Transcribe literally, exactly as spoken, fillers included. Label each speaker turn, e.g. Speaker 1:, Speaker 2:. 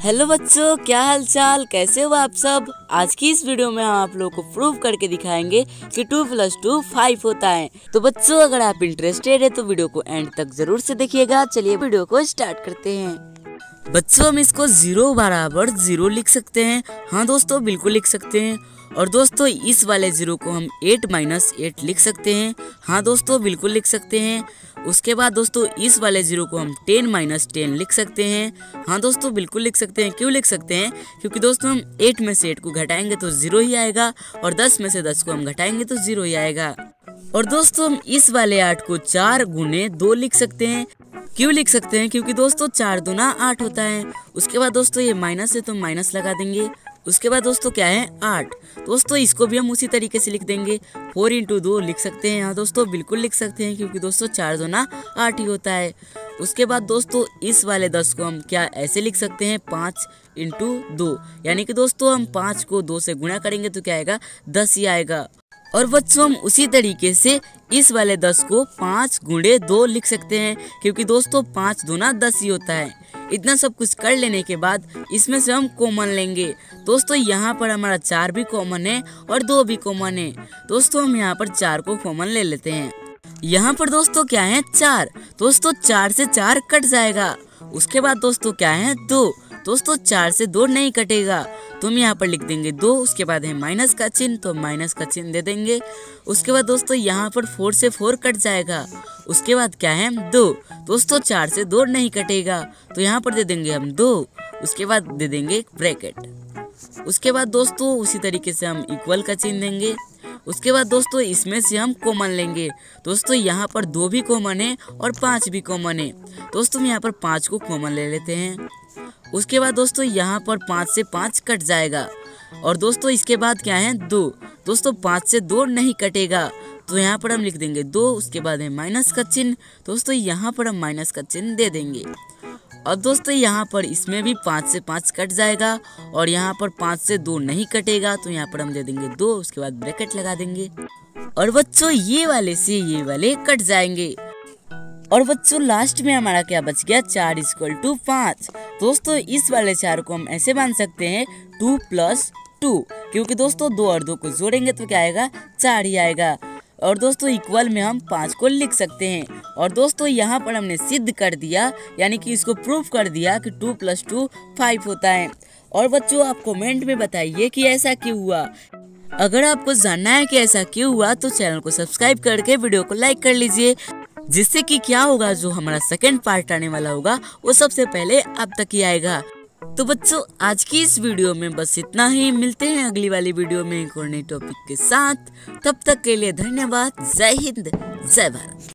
Speaker 1: Hello बच्चों, क्या हाल चाल, कैसे हो आप सब। आज की इस वीडियो में हम आप लोगों को प्रूव करके दिखाएंगे कि टू प्लस टू फाइव होता है। तो बच्चों, अगर आप इंटरेस्टेड है तो वीडियो को एंड तक जरूर से देखिएगा। चलिए वीडियो को स्टार्ट करते हैं। बच्चों, हम इसको जीरो बराबर जीरो लिख सकते हैं। हाँ दोस्तों, बिल्कुल लिख सकते हैं। और दोस्तों, इस वाले जीरो को हम एट माइनस एट लिख सकते हैं। हाँ दोस्तों, बिल्कुल लिख सकते हैं। उसके बाद दोस्तों, इस वाले जीरो को हम टेन माइनस टेन लिख सकते हैं। हाँ दोस्तों, बिल्कुल लिख सकते हैं। क्यों लिख सकते हैं? क्योंकि दोस्तों, हम एट में से एट को घटाएंगे तो जीरो ही आएगा, और दस में से दस को हम घटाएंगे तो जीरो ही आएगा। और दोस्तों, हम इस वाले आठ को चार गुने दो लिख सकते हैं। क्यों लिख सकते हैं? क्योंकि दोस्तों, चार दूना आठ होता है। उसके बाद दोस्तों, ये माइनस है तो माइनस लगा देंगे। उसके बाद दोस्तों क्या है? आठ। दोस्तों, इसको भी हम उसी तरीके से लिख देंगे। फोर इंटू दो लिख सकते हैं। हाँ दोस्तों, बिल्कुल लिख सकते हैं, क्योंकि दोस्तों चार दूना आठ ही होता है। उसके बाद दोस्तों, इस वाले दस को हम क्या ऐसे लिख सकते हैं? पाँच इंटू दो, यानी कि दोस्तों हम पाँच को दो से गुणा करेंगे तो क्या आएगा? दस ही आएगा। और बच्चों, हम उसी तरीके से इस वाले दस को पाँच गुणे दो लिख सकते हैं, क्योंकि दोस्तों पाँच दूना दस ही होता है। इतना सब कुछ कर लेने के बाद इसमें से हम कॉमन लेंगे। दोस्तों, यहाँ पर हमारा चार भी कॉमन है और दो भी कॉमन है। दोस्तों, हम यहाँ पर चार को कॉमन ले लेते हैं। यहाँ पर दोस्तों क्या है? चार। दोस्तों, चार से चार कट जाएगा। उसके बाद दोस्तों क्या है? दो। दोस्तों, चार से दो नहीं कटेगा, तो हम यहाँ पर लिख देंगे दो। उसके बाद है माइनस का चिन्ह, तो माइनस का चिन्ह दे देंगे। उसके बाद दोस्तों, यहाँ पर फोर से फोर कट जाएगा। उसके बाद क्या है? दो। दोस्तों, चार से दो नहीं कटेगा, तो यहाँ पर दे देंगे हम दो। उसके बाद दे देंगे एक ब्रैकेट। उसके बाद दोस्तों, उसी तरीके से हम इक्वल का चिन्ह देंगे। उसके बाद दोस्तों, इसमें से हम कॉमन लेंगे। दोस्तों, यहाँ पर दो भी कॉमन है और पाँच भी कॉमन है। दोस्तों, हम यहाँ पर पाँच को कॉमन ले लेते हैं। उसके बाद दोस्तों, यहाँ पर पाँच से पाँच कट जाएगा। और दोस्तों, इसके बाद क्या है? दो। दोस्तों, पाँच से दो नहीं कटेगा, तो यहाँ पर हम लिख देंगे दो। उसके बाद है माइनस का चिन्ह। दोस्तों, यहाँ पर हम माइनस का चिन्ह दे देंगे। और दोस्तों, यहाँ पर इसमें भी पाँच से पाँच कट जाएगा, और यहाँ पर पाँच से दो नहीं कटेगा, तो यहाँ पर हम दे देंगे दो। उसके बाद ब्रैकेट लगा देंगे। और बच्चों, ये वाले से ये वाले कट जाएंगे। और बच्चों, लास्ट में हमारा क्या बच गया? चार इक्वल टू पाँच। दोस्तों, इस वाले चार को हम ऐसे मान सकते हैं टू प्लस टू, क्योंकि दोस्तों दो और दो को जोड़ेंगे तो क्या आएगा? चार ही आएगा। और दोस्तों, इक्वल में हम पाँच को लिख सकते हैं। और दोस्तों, यहाँ पर हमने सिद्ध कर दिया, यानी कि इसको प्रूफ कर दिया कि टू प्लस टू फाइव होता है। और बच्चों, आप कमेंट में बताइए कि ऐसा क्यों हुआ। अगर आपको जानना है कि ऐसा क्यों हुआ, तो चैनल को सब्सक्राइब करके वीडियो को लाइक कर लीजिए, जिससे कि क्या होगा, जो हमारा सेकंड पार्ट आने वाला होगा वो सबसे पहले आप तक ही आएगा। तो बच्चों, आज की इस वीडियो में बस इतना ही। मिलते हैं अगली वाली वीडियो में एक और नई टॉपिक के साथ। तब तक के लिए धन्यवाद। जय हिंद, जय भारत।